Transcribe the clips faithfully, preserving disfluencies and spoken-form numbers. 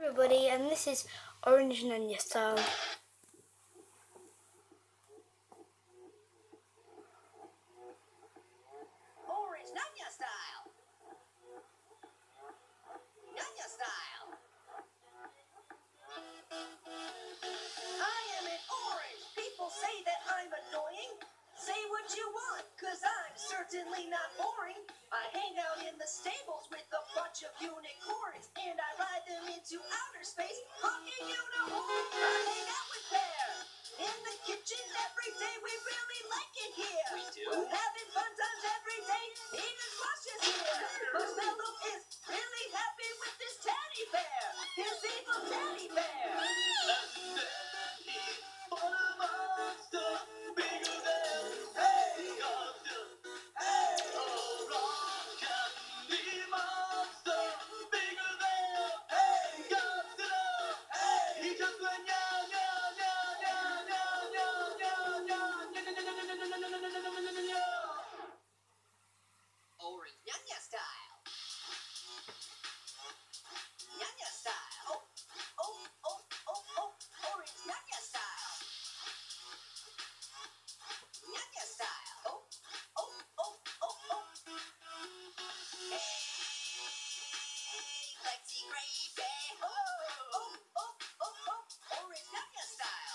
everybody, and this is Orange Nanya Style. Orange Nanya Style. Nanya Style. I am an orange. People say that I'm annoying. Say what you want, cause I'm certainly not boring. I hang out in the stables with a bunch of unicorns, and I ride them into outer space, honking unicorn. I hang out with Pear in the kitchen every day. We really like it here. We do. Having fun times every day, even Rush is here. Marshmallow is really happy with this teddy bear, his evil teddy bear. Orange Nanya Style. Nanya Style. Oh, oh, oh, oh, oh. Orange Nanya Style. Nanya Style. Oh, oh, oh, oh, oh. Hey, Lexi Gravy. Oh, oh, oh, oh, oh. Orange Nanya Style.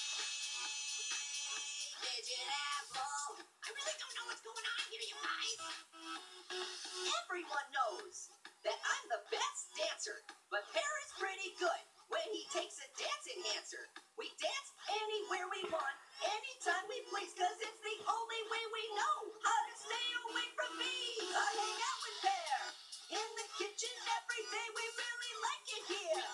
Hey, Midget Apple. I really don't know what's going on here, you guys. Everyone knows that I'm the best dancer, but Pear is pretty good when he takes a dance enhancer. We dance anywhere we want, anytime we please, cause it's the only way we know how to stay away from me. I hang out with Pear in the kitchen every day. We really like it here.